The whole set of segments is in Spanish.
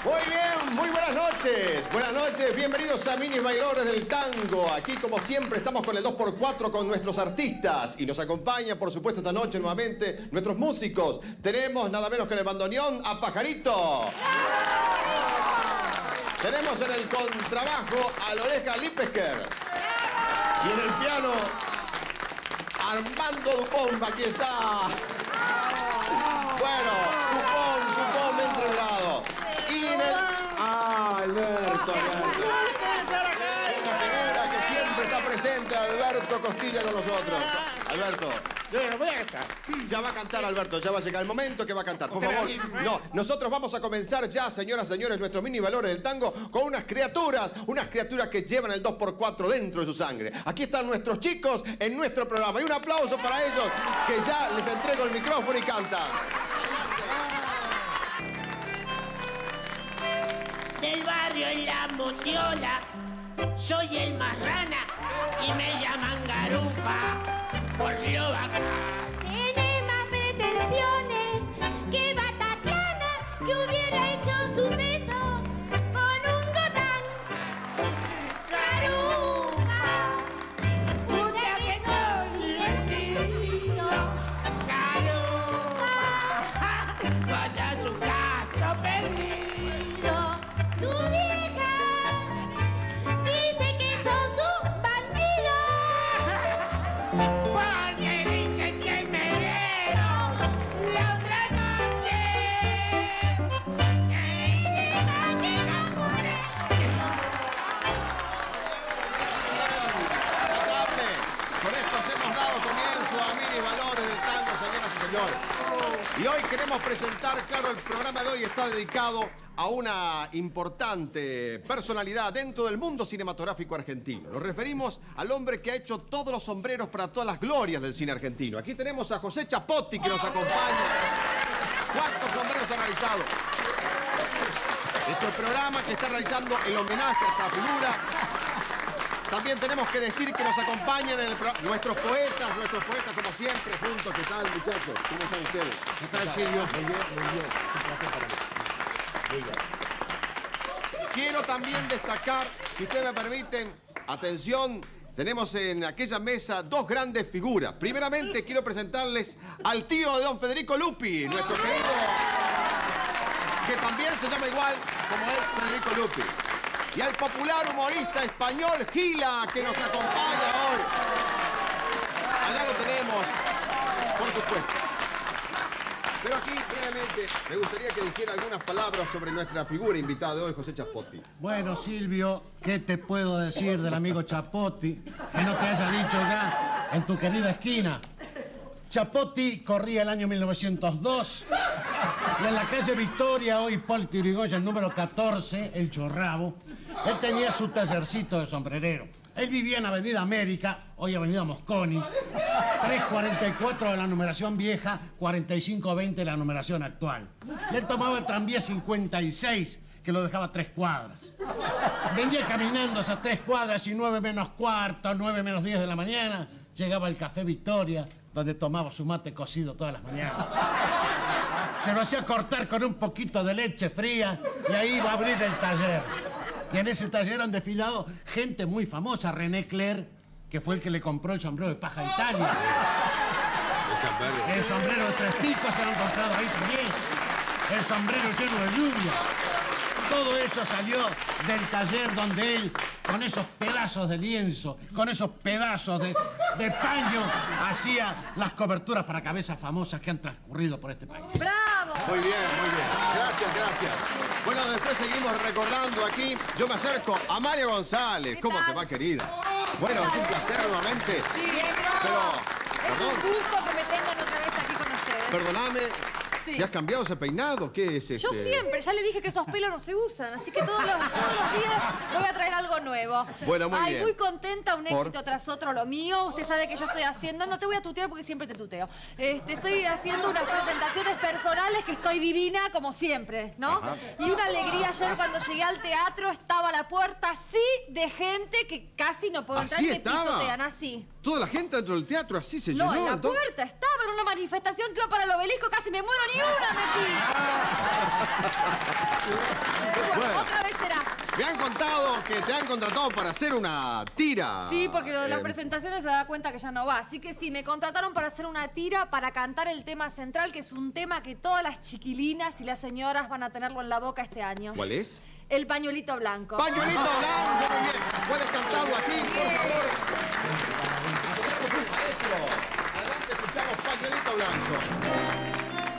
Muy bien, muy buenas noches. Buenas noches, bienvenidos a Minis Bailadores del Tango. Aquí, como siempre, estamos con el 2x4 con nuestros artistas. Y nos acompaña, por supuesto, esta noche nuevamente nuestros músicos. Tenemos nada menos que en el bandoneón a Pajarito. Tenemos en el contrabajo a Loreja Lipesker. Y en el piano, Armando Dupont, aquí está. Bueno, Dupont, entrebrado. Y en el... Alberto. Esa figura que siempre está presente, Alberto Costilla con nosotros. Alberto. Voy a cantar. Ya va a cantar, Alberto, ya va a llegar el momento que va a cantar. Por favor. No, nosotros vamos a comenzar ya, señoras y señores, nuestros mini valores del tango con unas criaturas que llevan el 2x4 dentro de su sangre. Aquí están nuestros chicos en nuestro programa. Y un aplauso para ellos, que ya les entrego el micrófono y cantan. Del barrio en la Mondiola, soy el Marrana y me llaman Garufa por lo bacán. Tienes más pretensiones que Bataclana, que hubiera hecho suceso con un gotán. Garufa, Usted que soy divertido, Garufa, vaya a su caso perdido. tu vieja dice que sos un bandido. Porque dice que me vieron la otra noche. Con esto hemos dado comienzo a Minis Valores del Tango, señoras y señores. Y hoy queremos presentar, claro, el programa de hoy está dedicado a una importante personalidad dentro del mundo cinematográfico argentino. Nos referimos al hombre que ha hecho todos los sombreros para todas las glorias del cine argentino. Aquí tenemos a José Chapotti, que nos acompaña. ¿Cuántos sombreros ha realizado? Este programa que está realizando el homenaje a esta figura. También tenemos que decir que nos acompañan en el nuestros poetas, como siempre, juntos. ¿Qué tal, muchachos? ¿Cómo están ustedes? ¿Qué tal, Silvio? Muy bien, muy bien. Es un placer para mí. Muy bien. Quiero también destacar, si ustedes me permiten, atención, tenemos en aquella mesa dos grandes figuras. Primeramente, quiero presentarles al tío de don Federico Lupi, nuestro querido, que también se llama igual como él, Federico Lupi. Y al popular humorista español Gila, que nos acompaña hoy. Allá lo tenemos, por supuesto. Pero aquí, brevemente, me gustaría que dijera algunas palabras sobre nuestra figura invitada de hoy, José Chapotti. Bueno, Silvio, ¿qué te puedo decir del amigo Chapotti que no te haya dicho ya en tu querida esquina? Chapotti corría el año 1902 y en la calle Victoria, hoy Polti Urigoyen, número 14, El Chorrabo, él tenía su tallercito de sombrerero. Él vivía en Avenida América, hoy Avenida Mosconi, 344 de la numeración vieja, 4520 de la numeración actual. Y él tomaba el tranvía 56, que lo dejaba 3 cuadras. Venía caminando esas 3 cuadras y 9 menos cuarto, 9 menos 10 de la mañana, llegaba al Café Victoria, donde tomaba su mate cocido todas las mañanas. Se lo hacía cortar con un poquito de leche fría y ahí iba a abrir el taller. Y en ese taller han desfilado gente muy famosa. René Clair, que fue el que le compró el sombrero de paja a Italia. El sombrero de 3 picos que lo han encontrado ahí también. El sombrero lleno de lluvia. Todo eso salió del taller donde él, con esos pedazos de lienzo, con esos pedazos de paño, hacía las coberturas para cabezas famosas que han transcurrido por este país. ¡Bravo! Muy bien, muy bien. Gracias, gracias. Bueno, después seguimos recordando aquí. Yo me acerco a María González. ¿Cómo te va, querida? Bueno, es un placer nuevamente. Sí, Pero, es un gusto que me tengan otra vez aquí con ustedes. perdóname. Sí. ¿Te has cambiado ese peinado? ¿Qué es este? Yo siempre, ya le dije que esos pelos no se usan, así que todos los días voy a traer algo nuevo. Bueno, muy Ay, bien. muy contenta, un ¿Por? éxito tras otro, lo mío. Usted sabe que yo estoy haciendo, no te voy a tutear porque siempre te tuteo. Estoy haciendo unas presentaciones personales que estoy divina como siempre, ¿no? Ajá. Y una alegría ayer cuando llegué al teatro, estaba la puerta así de gente que casi no puedo entrar ¿Así y me estaba? pisotean así. Toda la gente dentro del teatro así se No, llenó. en la entonces- puerta estaba en una manifestación que iba para el obelisco, casi me muero, ni una metí. ver. Otra vez será. Me han contado que te han contratado para hacer una tira. Sí, porque lo de las presentaciones se da cuenta que ya no va. Así que sí, me contrataron para hacer una tira para cantar el tema central, que es un tema que todas las chiquilinas y las señoras van a tenerlo en la boca este año. ¿Cuál es? El pañuelito blanco. Pañuelito blanco, muy bien. ¿Puedes cantarlo aquí, por favor? Maestro, adelante, escuchamos Pañuelito blanco.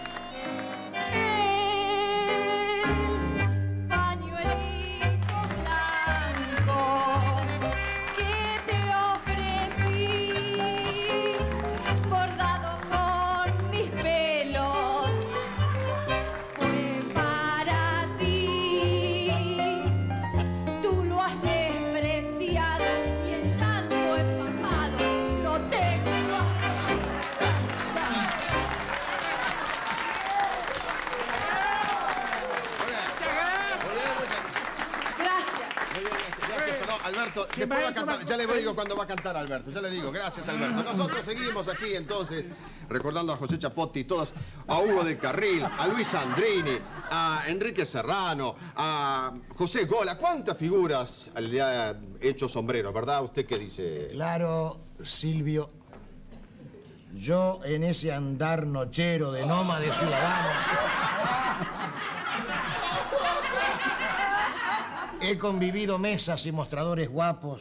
Alberto, después va a cantar. Ya le digo cuándo va a cantar Alberto. Ya le digo, gracias Alberto. Nosotros seguimos aquí entonces recordando a José Chapotti, todas, a Hugo del Carril, a Luis Sandrini, a Enrique Serrano, a José Gola. ¿Cuántas figuras le ha hecho Sombrero, verdad? ¿Usted qué dice? Claro, Silvio. Yo en ese andar nochero de nómade ciudadano he convivido mesas y mostradores guapos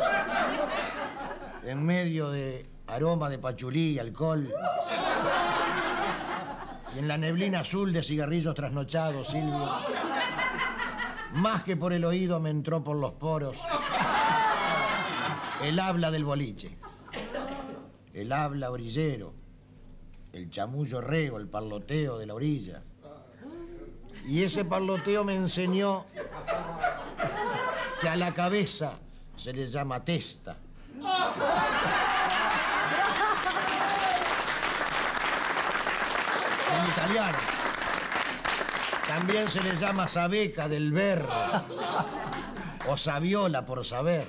en medio de aroma de pachulí y alcohol y en la neblina azul de cigarrillos trasnochados, Silvio. Más que por el oído me entró por los poros el habla del boliche, el habla orillero, el chamullo reo, el parloteo de la orilla. Y ese parloteo me enseñó que a la cabeza se le llama testa. En italiano. También se le llama sabeca del berro. O sabiola por saber.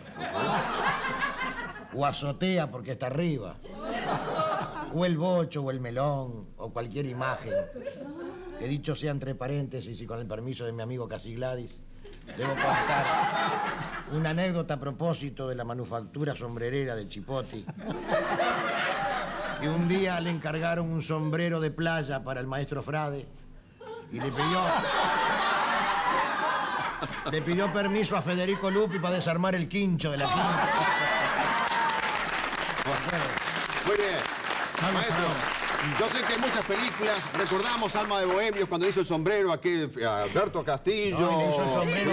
O azotea porque está arriba. O el bocho, o el melón, o cualquier imagen. Que dicho sea entre paréntesis y con el permiso de mi amigo Casi Gladys, debo contar una anécdota a propósito de la manufactura sombrerera de Chipotti. Que un día le encargaron un sombrero de playa para el maestro Frade y le pidió permiso a Federico Lupi para desarmar el quincho de la quinta. Muy bien. Maestro, yo sé que en muchas películas recordamos Alma de Bohemios cuando hizo el sombrero a Alberto Castillo. No, le hizo el sombrero.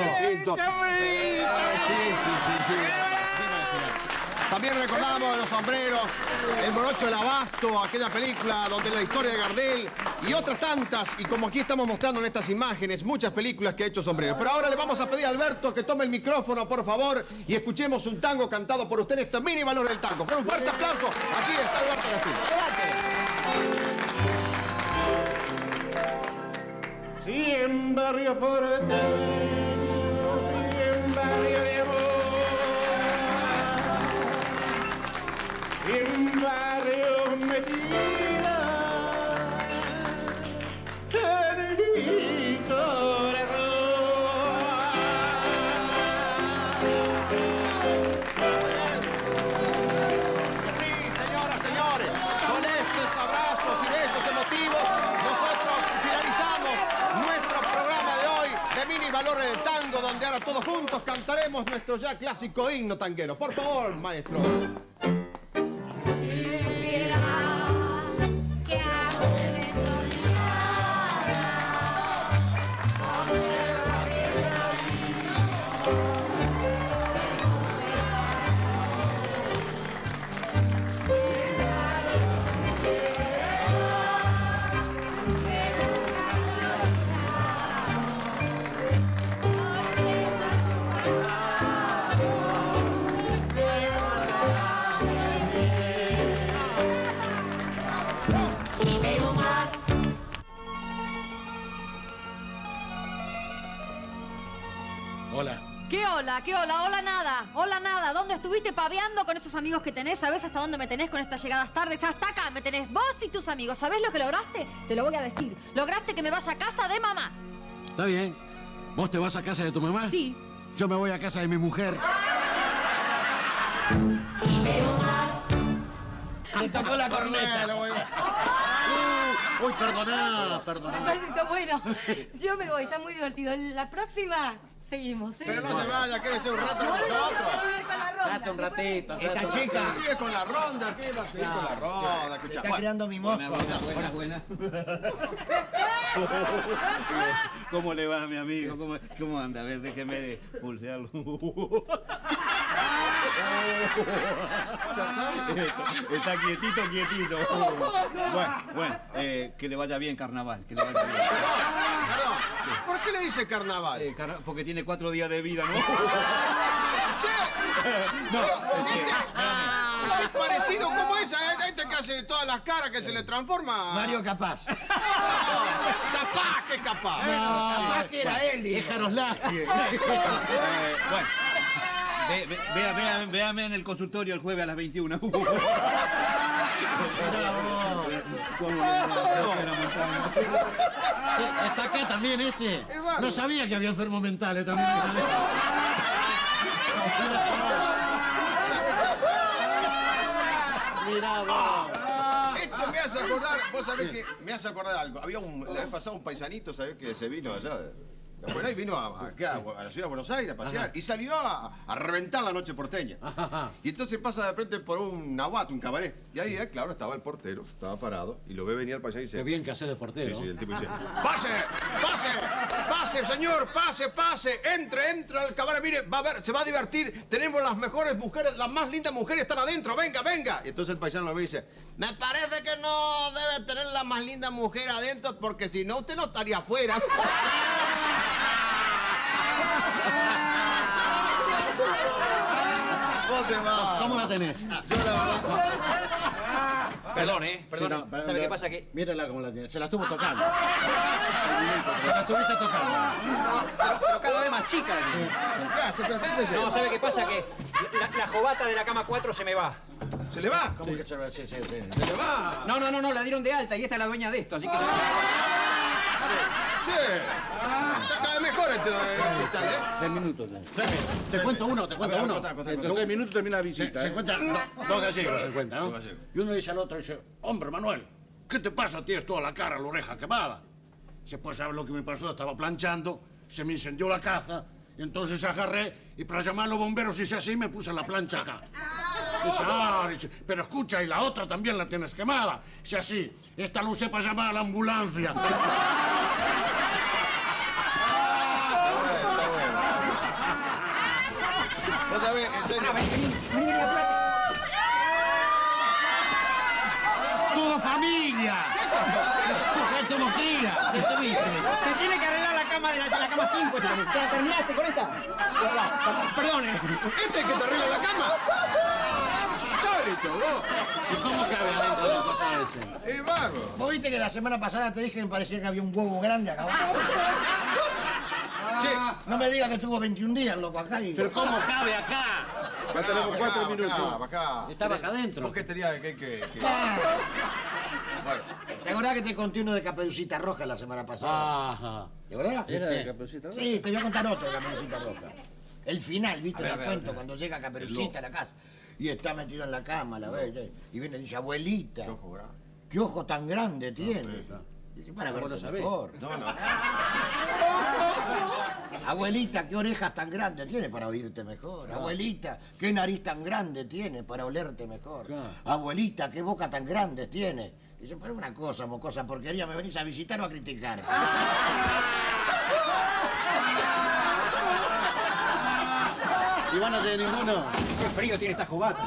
Sí. También recordamos los sombreros, El Morocho del Abasto, aquella película donde la historia de Gardel y otras tantas. Y como aquí estamos mostrando en estas imágenes, muchas películas que ha hecho Sombrero. Pero ahora le vamos a pedir a Alberto que tome el micrófono, por favor, y escuchemos un tango cantado por usted en este Mini Valor del Tango. Con un fuerte aplauso, aquí está Alberto Castillo. Adelante. Si en barrio porteño, si en barrio de amor, en barrio metida en mi corazón. Sí, señoras, señores, con estos abrazos y besos emotivos, nosotros finalizamos nuestro programa de hoy de Mini Valores del Tango, donde ahora todos juntos cantaremos nuestro ya clásico himno tanguero. Por favor, maestro. ¿Qué hola? Hola nada. Hola nada. ¿Dónde estuviste paveando con esos amigos que tenés? ¿Sabés hasta dónde me tenés con estas llegadas tardes? Hasta acá me tenés vos y tus amigos. ¿Sabés lo que lograste? Te lo voy a decir. Lograste que me vaya a casa de mamá. Está bien. ¿Vos te vas a casa de tu mamá? Sí. Yo me voy a casa de mi mujer. Le tocó la corneta. Uy, perdoná. Me parece que está bueno. Yo me voy, está muy divertido. La próxima, seguimos, ¿eh? Pero no se vaya, quédese un rato con No, nosotros. seguir con la ronda. Date un ratito. Esta chica Sigue con la ronda, ¿qué va a seguir con la ronda? Escucha, está bueno, creando mimoso. Buena. ¿Cómo le va, mi amigo? ¿Cómo anda? A ver, déjeme pulsearlo. Está quietito. Bueno, que le vaya bien, carnaval, que le vaya bien. Perdón, ¿por qué le dice carnaval? Porque tiene 4 días de vida, ¿no? ¡Che! No, Es parecido como esa, este que hace todas las caras que se le transforma. Mario Capaz. ¡Zapaz, que capaz! Capaz que era él. Es Jaroslavski. Bueno. Véame en el consultorio el jueves a las 21. ¿Está acá también este? No sabía que había enfermos mentales también. Mirá vos. Esto me hace acordar, vos sabés que me hace acordar algo. Había la vez pasado un paisanito, ¿sabés? Que se vino allá de afuera y vino acá, a la ciudad de Buenos Aires a pasear. Ajá. Y salió a reventar la noche porteña. Ajá. Y entonces pasa de frente por un nahuatl, un cabaret. Y ahí, claro, estaba el portero, estaba parado, y lo ve venir al paisano y dice... Qué bien que hace de portero. Sí, el tipo dice... ¡Pase, señor! ¡Pase! Entre al cabaret, mire, se va a divertir. Tenemos las mejores mujeres, las más lindas mujeres están adentro, venga. Y entonces el paisano lo ve y dice... Me parece que no debe tener la más linda mujer adentro, porque si no, usted no estaría afuera. ¿Cómo te va? ¿Cómo la tenés? Yo la verdad... Perdón. Sí, no, ¿Sabe qué pasa? Que... Mírala cómo la tiene. Se la estuvo tocando. Se la estuviste tocando. Pero cada vez más chica. No, ¿sabe qué pasa? Que la jovata de la cama 4 se me va. ¿Se le va? ¿Cómo que se va? Sí. ¡Se le va! No, la dieron de alta y esta es la dueña de esto, así que... Che, está cada vez mejor este hospital, ¿eh? 6 minutos. Te cuento uno. En 6 minutos termina la visita. Se encuentran dos gallegos, se encuentran, ¿no? Dos gallegos. Y uno dice al otro, dice, hombre, Manuel, ¿qué te pasa? Tienes toda la cara, la oreja quemada. Dice, pues, ¿sabes lo que me pasó? Estaba planchando, se me incendió la caza, y entonces agarré, y para llamar a los bomberos hice así, me puse la plancha acá. Dice, pero escucha, y la otra también la tienes quemada. Dice así, esta lo usé para llamar a la ambulancia. Está bueno. Vos sabés, en serio... ¡Tu familia! ¡Esto no tira! ¿Qué viste? Te tiene que arreglar la cama de la cama 5. ¿Ya terminaste con esta? Perdone. ¿Este es que te arregla la cama? ¡Insólito, vos! ¿Y cómo cabe adentro de la cosa ese? ¡Es bárbaro! ¿Vos viste que la semana pasada te dije que me parecía que había un huevo grande acá abajo? Che, No me digas que estuvo 21 días, loco, acá y... ¿Pero cómo cabe acá? ya tenemos 4 minutos. Acá. Estaba acá adentro. ¿Vos qué tenías que... Bueno, ¿Te acordás que te conté uno de Caperucita Roja la semana pasada? Ajá. ¿Te acordás? ¿Era de Caperucita Roja? Sí, te voy a contar otro de Caperucita Roja. El final, ¿viste? A ver, El cuento, cuando llega Caperucita a la casa. Y está metido en la cama, la ves. Y viene y dice, abuelita, qué ojo grande. ¿qué ojo tan grande tiene? Dice, para ¿Cómo verte lo sabés? mejor. No. Abuelita, ¿qué orejas tan grandes tiene para oírte mejor? Abuelita, ¿qué nariz tan grande tiene para olerte mejor? Claro. Abuelita, ¿qué boca tan grande tiene? Dice, pero una cosa, mocosa porquería, ¿me venís a visitar o a criticar? ¿Y van a tener ninguno? Qué frío tiene esta jovata.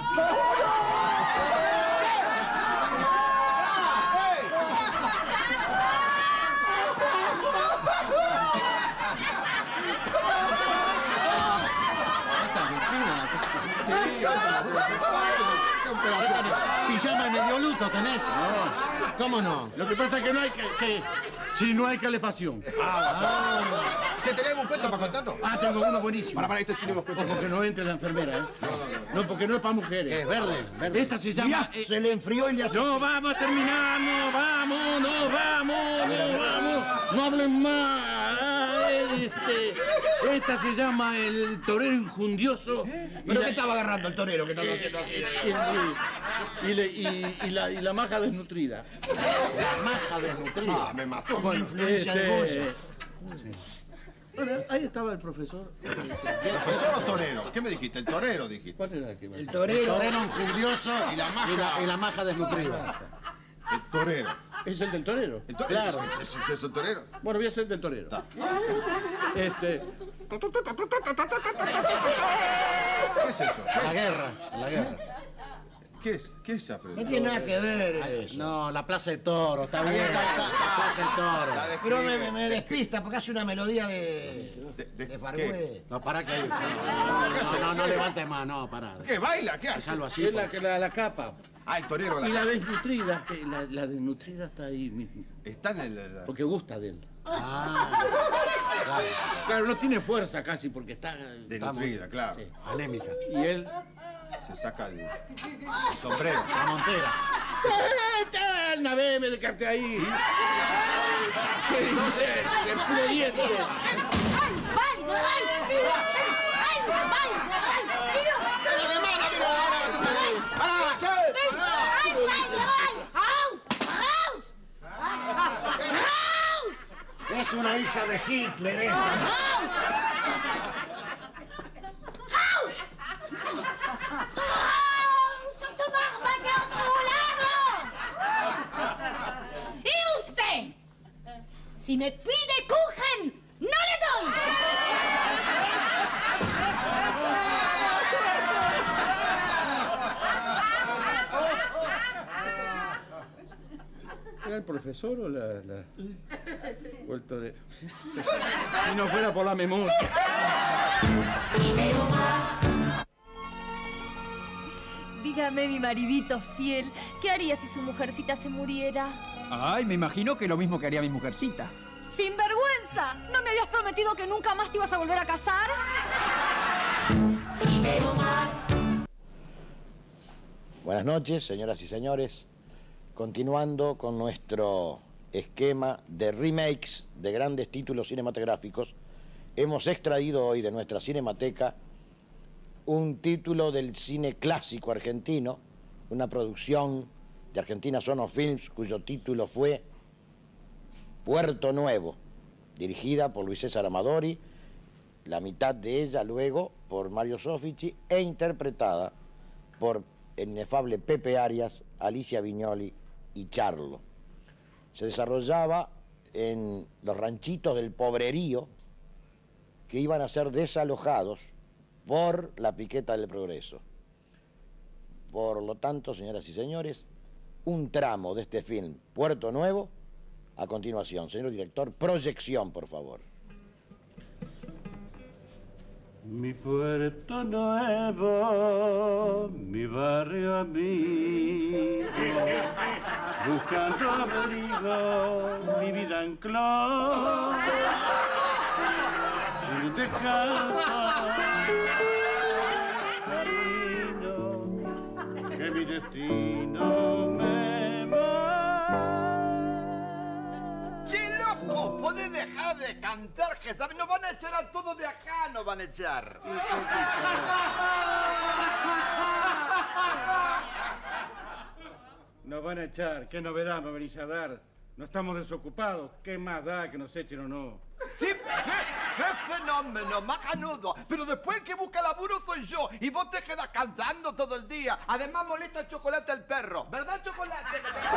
Pijama medio luto tenés. ¿Cómo no? Lo que pasa es que no hay si no hay calefacción. Che, ¿tenés algún cuento para contarnos? Tengo uno buenísimo. Para, este tenemos cuento. Ojo que no entre la enfermera, ¿eh? No, porque no es para mujeres. ¿Qué es verde? Verde. Esta se llama... Se le enfrió y le hace... No, vamos a terminar, no, vamos. No hablen más. Esta se llama el torero injundioso. ¿Pero qué estaba agarrando el torero que estaba haciendo así? Y la maja desnutrida. La maja desnutrida. Me mató. Con influencia de Goya. Bueno, ahí estaba el profesor. ¿Profesor o torero? ¿Qué me dijiste? El torero, dijiste. ¿Cuál era el que más? El torero. Injundioso y la maja desnutrida. El torero. ¿Es el del torero? Claro. ¿Es el torero? Bueno, voy a ser el del torero. Está. ¿Qué es eso? La guerra. ¿Qué es esa No tiene nada que ver eso. No, la Plaza de Toro, está bien. La Plaza de Toro. Pero me despista porque hace una melodía de Fargué. No, para que irse. No levantes más, no, pará. ¿Qué baila? ¿Qué hace? Déjalo así. Es la capa. Ah, el torero. Y la desnutrida, que la desnutrida está ahí mismo. Está en el... Porque gusta de él. Ah, claro. Claro, no tiene fuerza casi porque está... Desnutrida, claro. Sí. Anémica. Y él... Se saca el sombrero. La montera. Una vez me descarté ahí. ¿Qué dice? El puro diente. Es una hija de Hitler, ¿Y usted? Si me pide Kuchen, no le doy. ¿Era el profesor o o el torero? Si no fuera por la memoria. Dígame, mi maridito fiel, ¿qué haría si su mujercita se muriera? Ay, me imagino que lo mismo que haría mi mujercita. ¡Sinvergüenza! ¿No me habías prometido que nunca más te ibas a volver a casar? Buenas noches, señoras y señores. Continuando con nuestro esquema de remakes de grandes títulos cinematográficos, hemos extraído hoy de nuestra cinemateca un título del cine clásico argentino, una producción de Argentina Sono Films, cuyo título fue Puerto Nuevo, dirigida por Luis César Amadori, la mitad de ella luego por Mario Soffici e interpretada por el inefable Pepe Arias, Alicia Viñoli y Charlo. Se desarrollaba en los ranchitos del Pobrerío que iban a ser desalojados por la piqueta del Progreso. Por lo tanto, señoras y señores, un tramo de este film, Puerto Nuevo, a continuación. Señor director, proyección, por favor. Mi Puerto Nuevo, mi barrio amigo, buscando abrigo, mi vida en cló, sin descanso, camino, que mi destino me va. ¡Che, loco! ¿Podés dejar de cantar? Que saben, nos van a echar a todos de acá, nos van a echar. Nos van a echar, qué novedad me venís a dar. No estamos desocupados, qué más da que nos echen o no. Sí, qué fenómeno, macanudo. Pero después el que busca laburo soy yo. Y vos te quedas cantando todo el día. Además molesta el chocolate al perro. ¿Verdad, chocolate?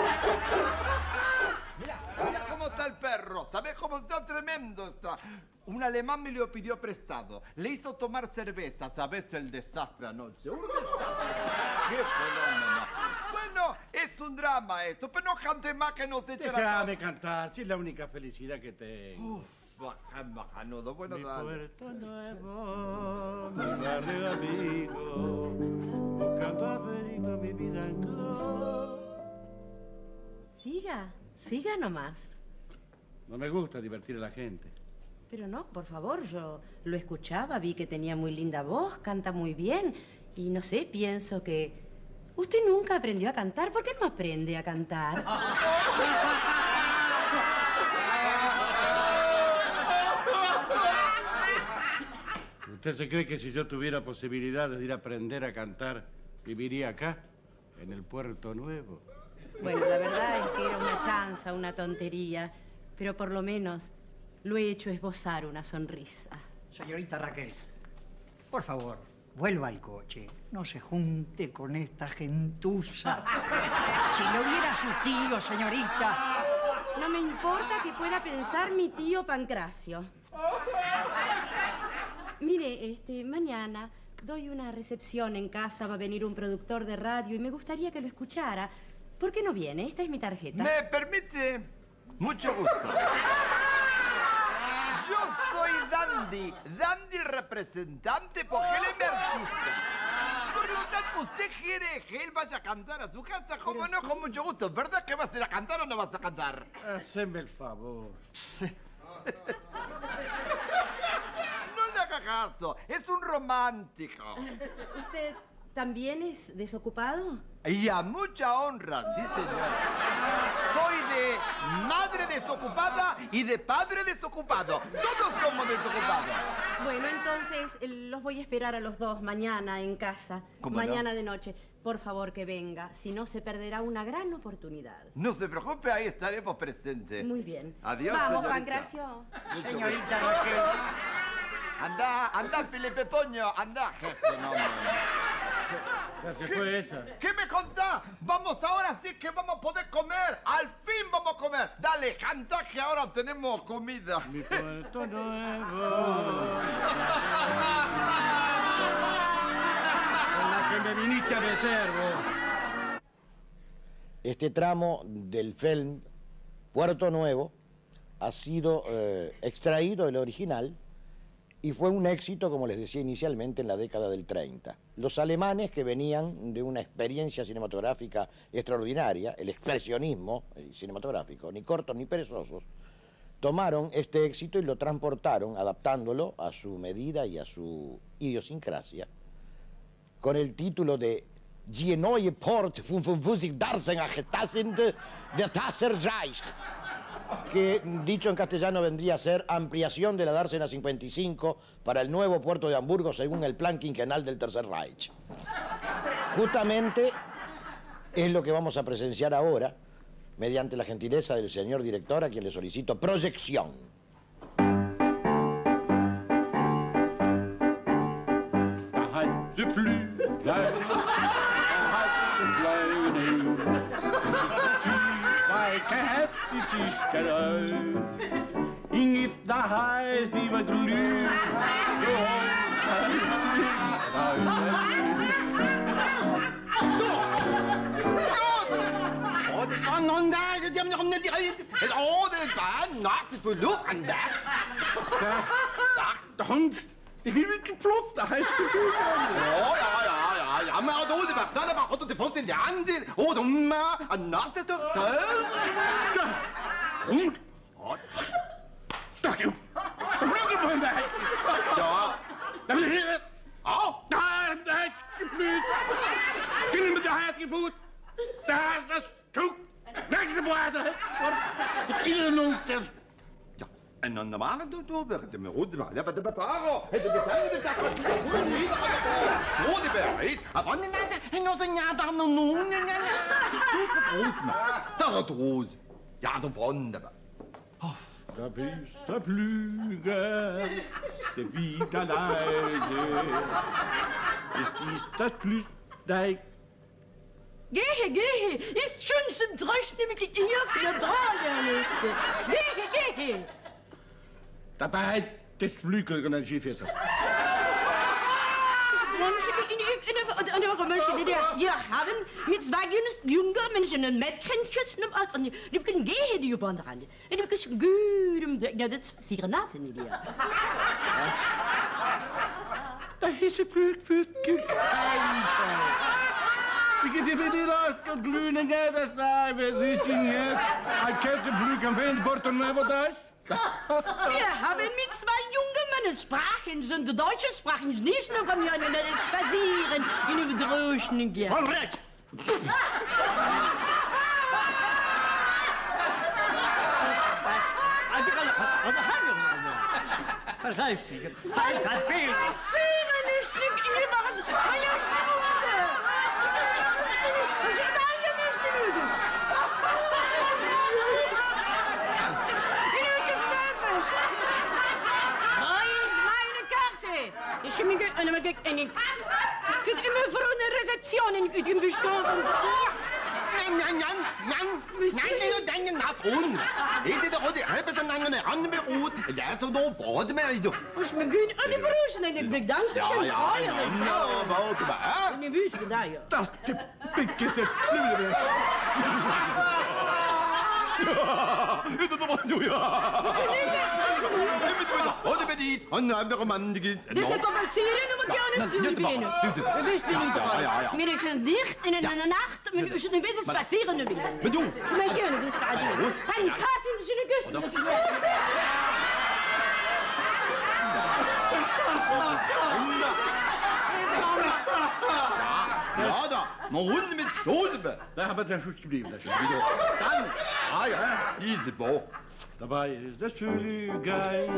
Mira cómo está el perro. ¿Sabés cómo está? Tremendo está. Un alemán me lo pidió prestado. Le hizo tomar cerveza. ¿Sabés el desastre anoche? Un desastre. ¡Qué fenómeno! Bueno, es un drama esto. Pero no cante más que nos echen a... Déjame cantar, si es la única felicidad que tengo. Bajanudo, bueno, mi dale. Puerto Nuevo, mi barrio amigo, buscando abrigo, mi vida en cló. Siga nomás. No me gusta divertir a la gente. Pero no, por favor, yo lo escuchaba, vi que tenía muy linda voz, canta muy bien. Y no sé, pienso que... ¿Usted nunca aprendió a cantar? ¿Por qué no aprende a cantar? ¿Usted se cree que si yo tuviera posibilidades de ir a aprender a cantar, viviría acá, en el Puerto Nuevo? Bueno, la verdad es que era una chanza, una tontería, pero por lo menos lo he hecho esbozar una sonrisa. Señorita Raquel, por favor, vuelva al coche. No se junte con esta gentuza. Si lo viera su tío, señorita. No me importa que pueda pensar mi tío Pancracio. Mire, mañana doy una recepción en casa, va a venir un productor de radio y me gustaría que lo escuchara. ¿Por qué no viene? Esta es mi tarjeta. ¿Me permite? Mucho gusto. Yo soy Dandy, Dandy el representante porque él es mi artista. Por lo tanto, ¿usted quiere que él vaya a cantar a su casa? ¿Cómo no? Con mucho gusto. ¿Verdad que vas a ir a cantar o no vas a cantar? Haceme el favor. No le haga caso, es un romántico. ¿Usted también es desocupado? Y a mucha honra, sí, señora. Soy de madre desocupada y de padre desocupado. Todos somos desocupados. Bueno, entonces los voy a esperar a los dos mañana en casa. ¿Cómo mañana no? de noche. Por favor, que venga. Si no, se perderá una gran oportunidad. No se preocupe, ahí estaremos presentes. Muy bien. Adiós, Vamos, señorita. Pancracio. Señorita Raquel. Anda, Felipe Poño, anda, jefe, no, Ya se fue esa. ¿Qué me contás? Vamos, ahora sí que vamos a poder comer. Al fin vamos a comer. Dale, canta que ahora tenemos comida. Mi Puerto Nuevo. Con la que me viniste a meter, vos. Este tramo del film Puerto Nuevo ha sido extraído del original y fue un éxito, como les decía inicialmente, en la década del 30. Los alemanes, que venían de una experiencia cinematográfica extraordinaria, el expresionismo cinematográfico, ni cortos ni perezosos, tomaron este éxito y lo transportaron, adaptándolo a su medida y a su idiosincrasia, con el título de Die neue Port 55 Darsen agitassende der Tasser Reich, que dicho en castellano vendría a ser ampliación de la dársena 55 para el nuevo puerto de Hamburgo según el plan quinquenal del Tercer Reich. Justamente es lo que vamos a presenciar ahora, mediante la gentileza del señor director, a quien le solicito proyección. Ingif da heißt die Badrulü. Der Hund, der wird geplufft, da heißt es. Ja, men då det värsta är bara att det får sin hand och de natte då. Hund. Doch, du. Ja. Ja, da hat geblüht. Gehen mit der Hand geblüht. Da ist das Tuch. Weggeblasen. Ja, en dan waren då werd det med rodebär. Det var det bara. Det det där. Rodebär. Vad ni när någon sån där någon. Da drus. Ja, så wunderbar. Da bist der Flügel, der wieder leise. Es ist das Blüsteig. Gehe, ist schon zum Trösten mit die hier für der Tragerliste. Gehe. Dabei das Flügel und ein Skifesser. En de mensen die hier hebben met zwei jonge mensen een metkentjes en die kunnen gehen die op aan de hand. En die kunnen goed, ja dat is zeer naaf in die. Da ist ein Blütfürst gekeimt. Wie geht ihr mit den Ausgeblühen, das sei, wer ist denn jetzt? Ein Kälteblück am Wind, Porto Nuevo, das? Wir haben mit zwei jungen Männern sprachen, sind die Deutschen sprachen nicht nur von mir, sondern spazieren in den Droschen gehen. Alright! Verzuiftigen. Hij gaat spelen. Zingen is niet in je man. Maar je zoende. Ze gaan je niet doen. Nu is het dus. Hij is mijn kaarte. Is je me en dan kijk en ik. Kunt u me voor een receptie en kunt u me bestoren? 이제도 어디 앞에서 나는 안 배우 야서도 보드면 Als me goed aan de broers en ik dank je. ja, wat maar. In de buurt vandaan, joh. Dat pikket het. 이제 또 뭐야? 어디 배디? 안나가 만지기. Dus ik kom het hier en moet je aan de stuur binnen. We best minuten al. Mir is het dicht in de nacht, men is een beetje spazeren nu binnen. Bedoel? Ze mij kunnen dus spazeren. Hij gaat in de zonnekust. Ja, da. Maar hoe met doden? Daar hebben we dan goed gebleven. Dan, ja, easy ball. Daarbij is de Zulugai.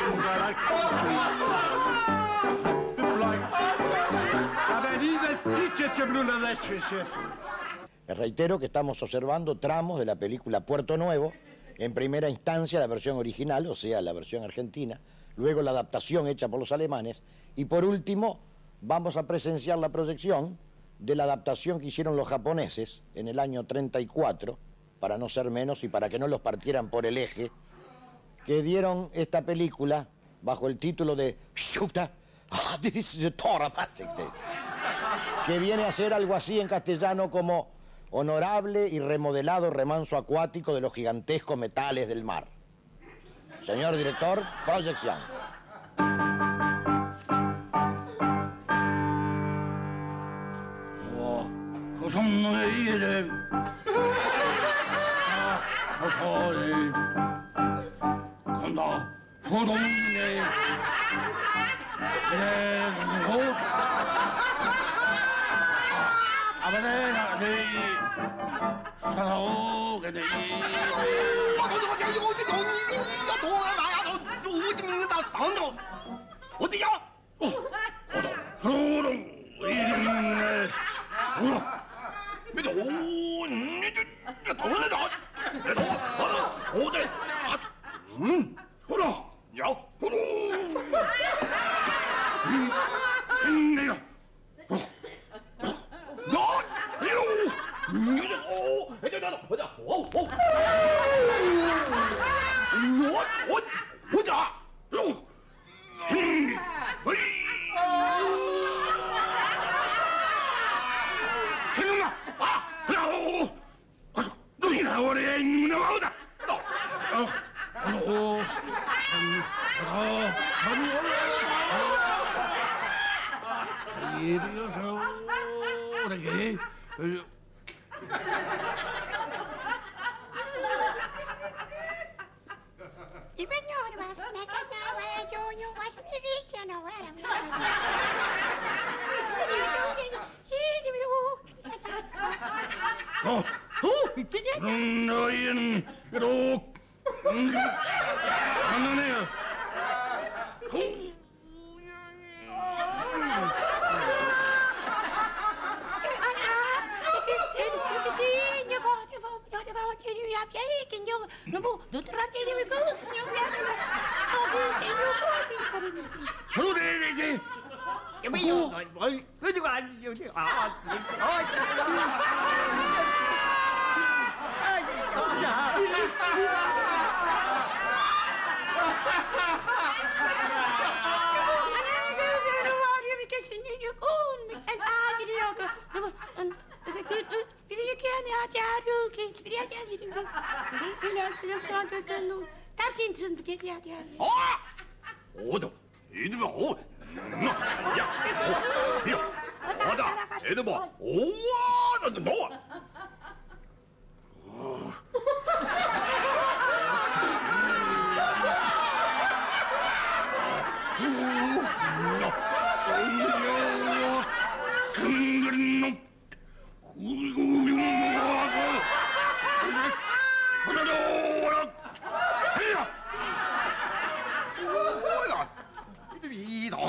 Reitero que estamos observando tramos de la película Puerto Nuevo, en primera instancia la versión original, o sea, la versión argentina, luego la adaptación hecha por los alemanes, y por último vamos a presenciar la proyección de la adaptación que hicieron los japoneses en el año 34, para no ser menos y para que no los partieran por el eje, que dieron esta película bajo el título de Shuta, que viene a ser algo así en castellano como honorable y remodelado remanso acuático de los gigantescos metales del mar. Señor director, proyección.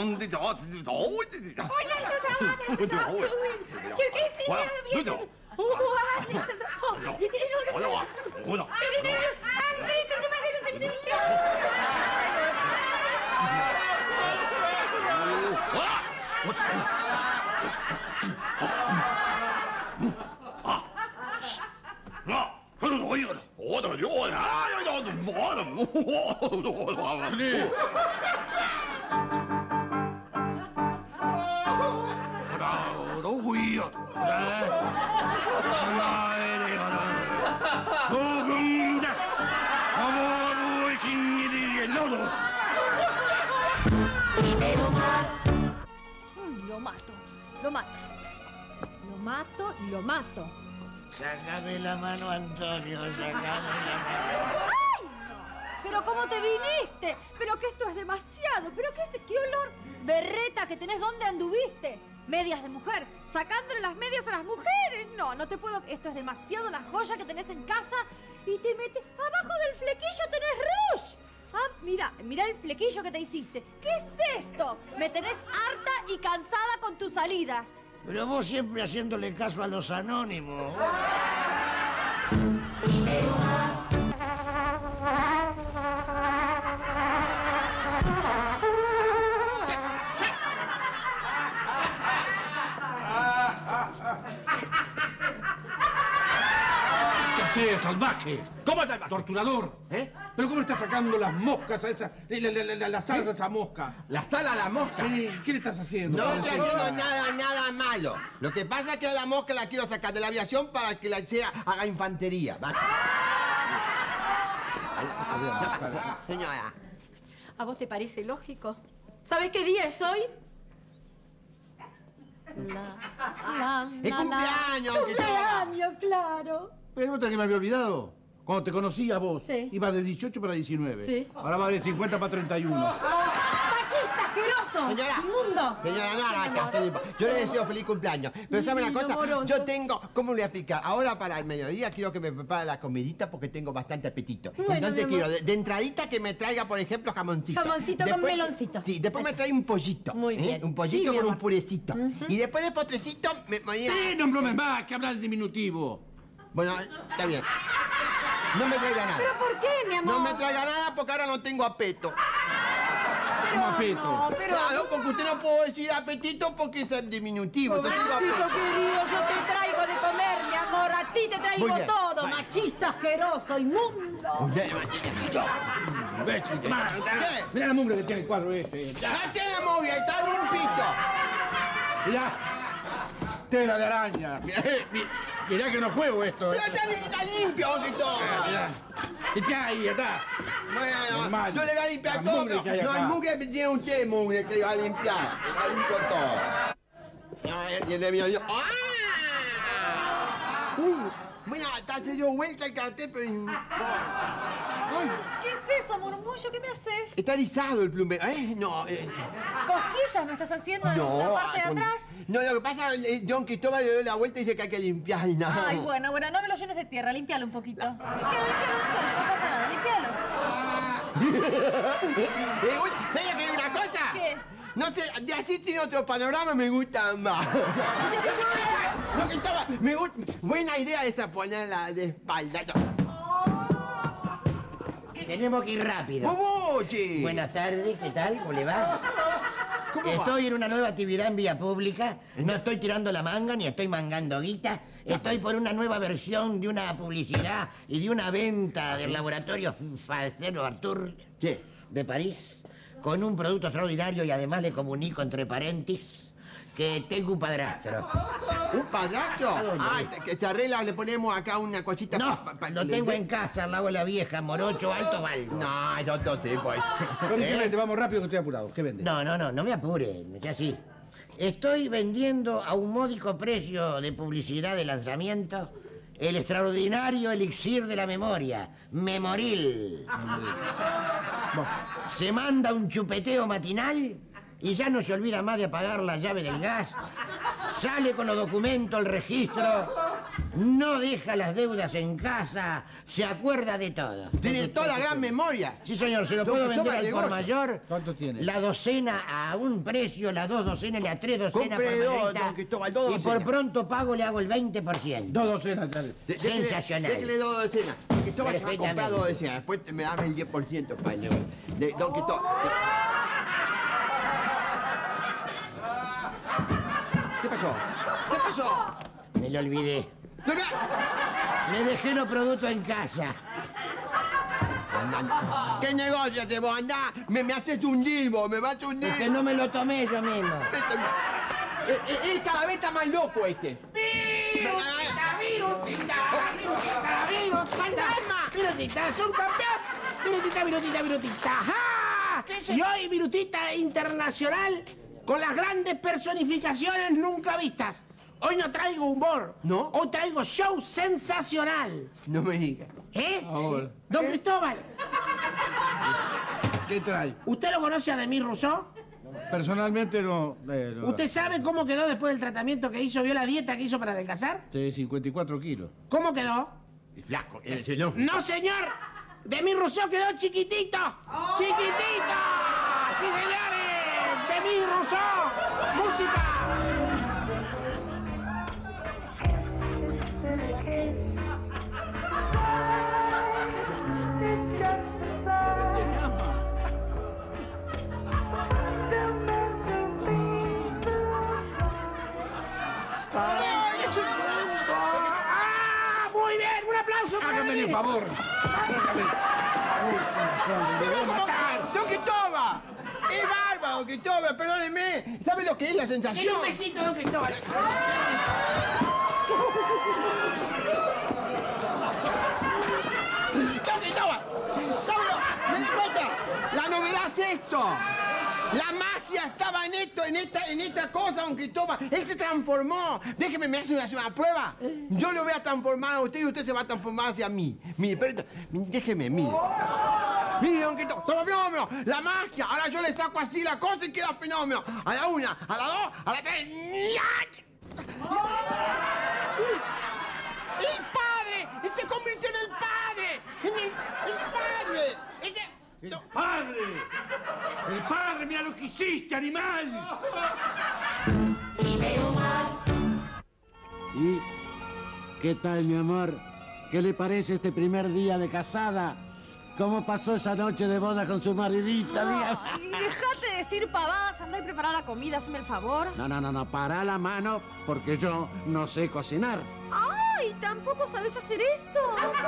Lo mato. Sácame la mano, Antonio, sácame la mano. ¡Ay, no! ¿Pero cómo te viniste? ¿Pero que esto es demasiado? ¿Pero qué olor berreta que tenés? ¿Dónde anduviste? Medias de mujer, sacándole las medias a las mujeres. No, no te puedo... Esto es demasiado, la joya que tenés en casa y te metes... Abajo del flequillo tenés rouge. Ah, mira el flequillo que te hiciste. ¿Qué es esto? Me tenés harta y cansada con tus salidas. Pero vos siempre haciéndole caso a los anónimos. ¿Qué haces, salvaje? ¿Cómo salvaje? Torturador. ¿Eh? ¿Pero cómo estás sacando las moscas a esa... la sal a esa mosca? ¿La sal a la mosca? Sí, ¿qué le estás haciendo? No estoy haciendo nada malo. Lo que pasa es que a la mosca la quiero sacar de la aviación para que la eche haga infantería. ¿Va? Señora. ¿A vos te parece lógico? ¿Sabés qué día es hoy? ¡Es cumpleaños! ¡Cumpleaños, claro! Pero ¿no te que me había olvidado? Cuando te conocí a vos, sí, iba de 18 para 19. Sí. Ahora va de 50 para 31. ¡Machista, asqueroso! Señora, ¡Inmundo! Señora, no haga caso. Yo le deseo feliz cumpleaños. Pero ¿sabe una cosa? Moroso. Yo tengo... ¿Cómo le voy a explicar? Ahora para el mediodía quiero que me prepare la comidita porque tengo bastante apetito. Bueno, entonces mi amor, quiero de entradita que me traiga, por ejemplo, jamoncito. Jamoncito con meloncito. Sí, después me trae un pollito. Muy bien. Un pollito Sí, mi con un amor. purecito. Y después de postrecito me ponía... Sí, no bromes más, que hablas en diminutivo. Bueno, está bien. No me traiga nada. ¿Pero por qué, mi amor? No me traiga nada porque ahora no tengo apeto. ¿Cómo apeto? No, pero... Claro, porque usted no puede decir apetito porque es diminutivo. Entonces digo Pobrecito apeto. querido, yo te traigo de comer, mi amor. A ti te Muy traigo bien. todo. Vale. Machista, asqueroso, inmundo. ¿Qué? Mirá la mugre que tiene el cuadro este. ¡No tiene mugre! ¡Está limpito! Mirá. Tela de araña. Mirá que no juego esto. Pero está limpio, que todo. Mirá. Está ahí, está. Bueno, Normal. yo le voy a limpiar La todo. mugre que hay No, acá. el mugre tiene usted mugre que le va a limpiar. Le va a limpiar todo. No, él tiene miedo. ¡Ah! Uy, mira, se dio vuelta el cartel, pero... Ay, ¿Qué es eso, murmullo? ¿Qué me haces? está erizado el plumero. No, ¿Cosquillas me estás haciendo en no. la parte de con- atrás? No, lo que pasa es que Don Cristóbal le dio la vuelta y dice que hay que limpiarla. Ay, bueno, no me lo llenes de tierra, limpialo un poquito. Limpialo, no pasa nada, limpialo. ¿Sabes qué es una cosa? ¿Qué? No sé, de así tiene otro panorama, me gusta más. Yo te puedo... Don Cristóbal, me gusta. Buena idea esa ponerla de espalda. Tenemos que ir rápido. ¡Boboche! Buenas tardes, ¿qué tal? ¿Cómo le va? ¿Cómo va? Estoy en una nueva actividad en vía pública. No estoy tirando la manga ni estoy mangando guita. Estoy por una nueva versión de una publicidad y de una venta del laboratorio Facero Artur de París con un producto extraordinario y además le comunico entre paréntesis que tengo un padrastro. ¿Un padrastro? Ah, que se arregla, le ponemos acá una cosita... No, lo tengo en casa al lado de la vieja, morocho, alto, baldo. No, es otro tipo. ¿Qué vende? Vamos rápido que estoy apurado. ¿Qué vende? No me apure, ya sí. Estoy vendiendo a un módico precio de publicidad de lanzamiento el extraordinario elixir de la memoria, Memoril. Se manda un chupeteo matinal y ya no se olvida más de apagar la llave del gas, sale con los documentos al registro, no deja las deudas en casa, se acuerda de todo. Tiene toda la gran memoria. Sí, señor, se lo puedo vender al por mayor. ¿Cuánto tiene? La docena a un precio, las 2 docenas, a 3 docenas Compre por dos, Margarita. don Cristóbal, 2 Y docenas. por pronto pago le hago el 20%. 2 docenas, dale. Sensacional. Déjele 2 docenas. Don Cristóbal se va a comprar Perfectamente. 2 docenas. Después me dame el 10%, español. Don Cristóbal. ¿Qué pasó? ¿Qué pasó? Me lo olvidé. Me dejé los productos en casa. ¿Qué negocio te vos? Andá, me haces hundir vos, me vas a hundir. Es que no me lo tomé yo mismo. Él cada vez está más loco este. ¡Fantasma! ¡Virutita, es un campeón! ¡Virutita, virutita, virutita! ¡Ja! Y hoy, virutita internacional, con las grandes personificaciones nunca vistas. Hoy no traigo humor. ¿No? Hoy traigo show sensacional. No me digas. ¿Eh? Ahora. Don Cristóbal, ¿Qué trae? ¿usted lo conoce a Demis Rousseau? Personalmente no. ¿Usted sabe cómo quedó después del tratamiento que hizo? ¿Vio la dieta que hizo para adelgazar? Sí, 54 kilos. ¿Cómo quedó? Y flaco, no. ¡No, señor! Demis Rousseau quedó chiquitito. ¡Chiquitito! ¡Sí, señores! Demis Rousseau. ¡Música! ¡Ah! ¡Muy bien! ¡Un aplauso para Hágame Demis! el favor. ¡Don Cristóbal! ¡Es bárbaro, don Cristóbal! Perdóneme. ¿Sabe lo que es la Denle sensación? un besito, don Cristóbal. ¡Don Cristóbal! ¡Me di cuenta! La novedad es esto. La magia estaba en esto, en esta cosa, don Cristóbal. Él se transformó. Déjeme, me hace una prueba. Yo lo voy a transformar a usted y usted se va a transformar hacia mí. Mire, pero, déjeme, mire. Mire, don Cristóbal, toma fenómeno. La magia. Ahora yo le saco así la cosa y queda fenómeno. A la 1, a la 2, a la 3. ¡El padre! ¡Se convirtió en el padre! ¡El padre! ¡El padre! ¡El padre! ¡Mira lo que hiciste, animal! ¿Y qué tal, mi amor? ¿Qué le parece este primer día de casada? ¿Cómo pasó esa noche de boda con su maridita, dígame? Ay, dejate de decir pavadas, andá y prepara la comida, hazme el favor. No, para la mano, porque yo no sé cocinar. ¡Ay! ¿Tampoco sabes hacer eso?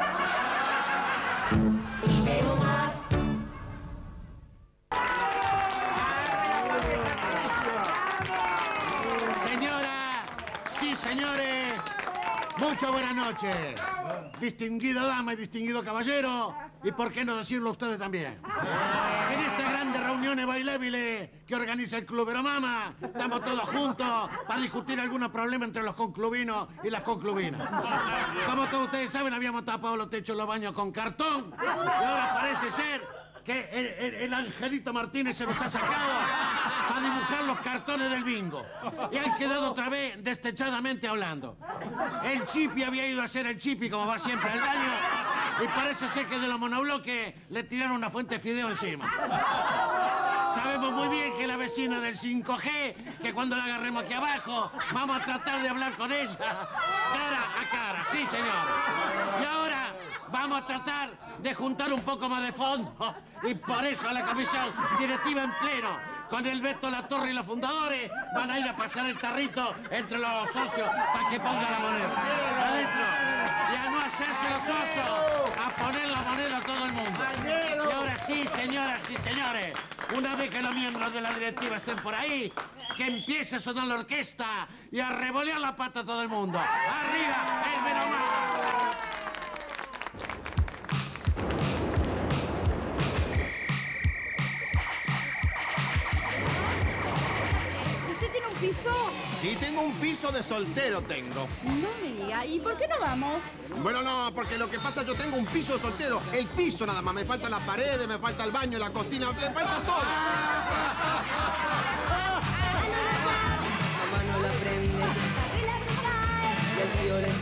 Señora, sí, señores, muchas buenas noches. Distinguida dama y distinguido caballero, y por qué no decirlo ustedes también. En estas grandes reuniones bailébiles que organiza el Club Veromama, estamos todos juntos para discutir algunos problemas entre los conclubinos y las conclubinas. Como todos ustedes saben, habíamos tapado los techos de los baños con cartón, y ahora parece ser que el Angelito Martínez se los ha sacado a dibujar los cartones del bingo. Y han quedado otra vez destechadamente hablando. El Chipi había ido a hacer el Chipi, como va siempre al baño, y parece ser que de los monobloques le tiraron una fuente de fideo encima. Sabemos muy bien que la vecina del 5G, que cuando la agarremos aquí abajo, vamos a tratar de hablar con ella cara a cara. Sí, señor. Y ahora vamos a tratar de juntar un poco más de fondo, y por eso la comisión directiva en pleno, con el Beto Latorre y los fundadores, van a ir a pasar el tarrito entre los socios para que ponga la moneda adentro. Y a no hacerse los osos, a poner la moneda a todo el mundo. Y ahora sí, señoras y señores, una vez que los miembros de la directiva estén por ahí, que empiece a sonar la orquesta y a revolear la pata a todo el mundo. ¡Arriba, el Veromama! ¿Usted tiene un piso? Sí, tengo un piso de soltero, tengo. No me diga. ¿Y por qué no vamos? Bueno, no, porque lo que pasa, yo tengo un piso soltero. El piso nada más. Me faltan las paredes, me falta el baño, la cocina, me falta todo.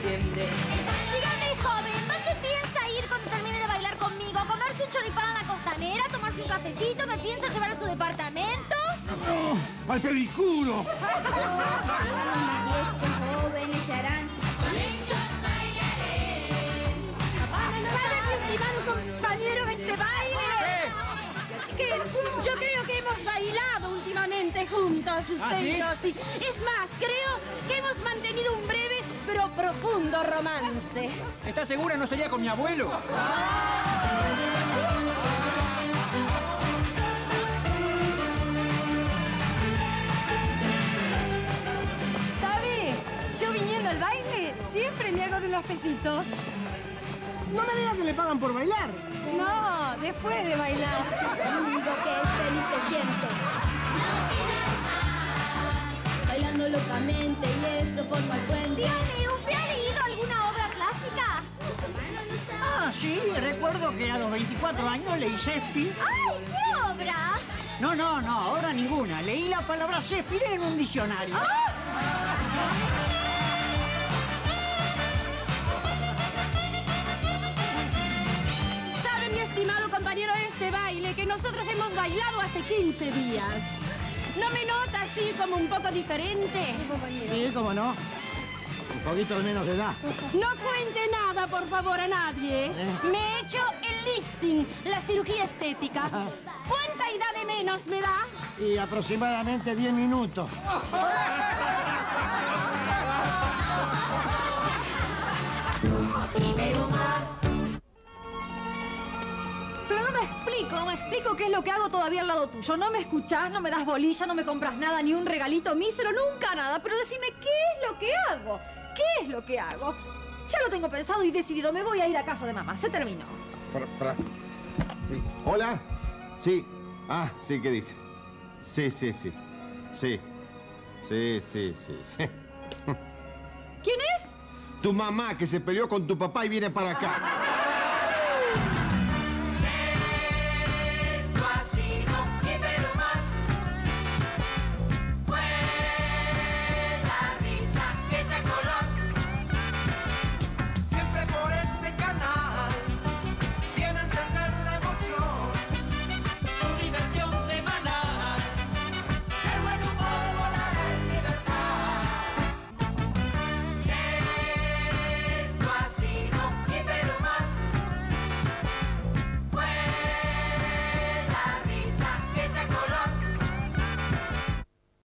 entiende. Dígame, joven, ¿dónde piensa ir cuando termine de bailar conmigo? ¿Comerse un choripán a la costanera? ¿Tomarse un cafecito? ¿Me piensa llevar a su departamento? ¡Oh, al pedicuro! Jóvenes se harán. ¿Sabe, mi estimado compañero, de este baile? Que yo creo que hemos bailado últimamente juntos, usted y yo, sí. Es más, creo que hemos mantenido un breve pero profundo romance. ¿Estás segura no sería con mi abuelo? ¿Sabe? Yo viniendo al baile siempre me hago de unos pesitos. No me diga que le pagan por bailar. No, después de bailar. Lo único que es feliz te siente. Bailando locamente y esto forma el puente. Dígame, ¿usted ha leído alguna obra clásica? Ah, sí, recuerdo que a los 24 años leí Shakespeare. ¡Ay, qué obra! No, ahora ninguna. Leí la palabra Shakespeare en un diccionario. ¿Sabe, mi estimado compañero de este baile, que nosotros hemos bailado hace 15 días? ¿No me nota así como un poco diferente? Sí, cómo no. Un poquito de menos de edad. No cuente nada, por favor, a nadie. Me he hecho el lifting, la cirugía estética. ¿Cuánta edad de menos me da? Y aproximadamente 10 minutos. Pero no me explico qué es lo que hago todavía al lado tuyo. No me escuchás, no me das bolilla, no me compras nada, ni un regalito mísero, nunca nada. Pero decime, ¿qué es lo que hago? ¿Qué es lo que hago? Ya lo tengo pensado y decidido. Me voy a ir a casa de mamá. Se terminó. Sí. ¿Hola? Sí. Ah, sí, ¿qué dice? Sí. ¿Quién es? Tu mamá, que se peleó con tu papá y viene para acá.